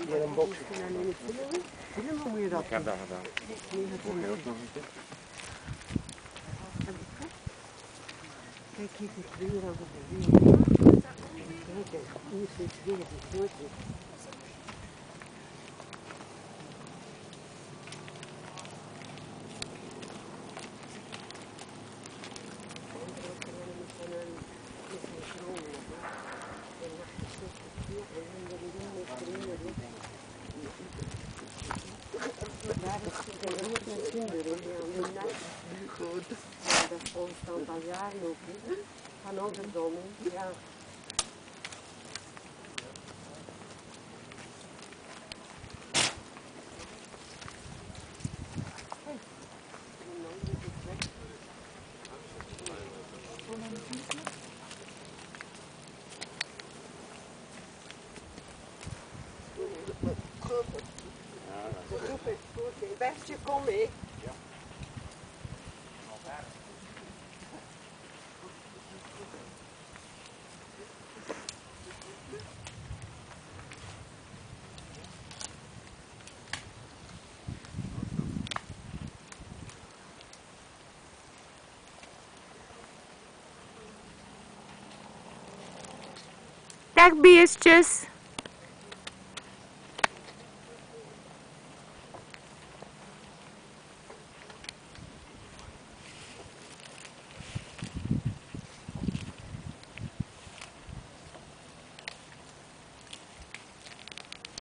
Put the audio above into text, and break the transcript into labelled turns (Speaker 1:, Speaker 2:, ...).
Speaker 1: Hier een box.
Speaker 2: Filmen moet je dat
Speaker 3: Ik heb dat gedaan.
Speaker 2: Kijk, hier zit weer over de wereld. Kijk, hier zit weer die grootje. Ja, dat is met kinderen die aan de nacht. Goed. Ja, dat is constant al jaren ook. Van ouderdom, ja. Beste, kom mee. Ja.
Speaker 4: Dag beestjes.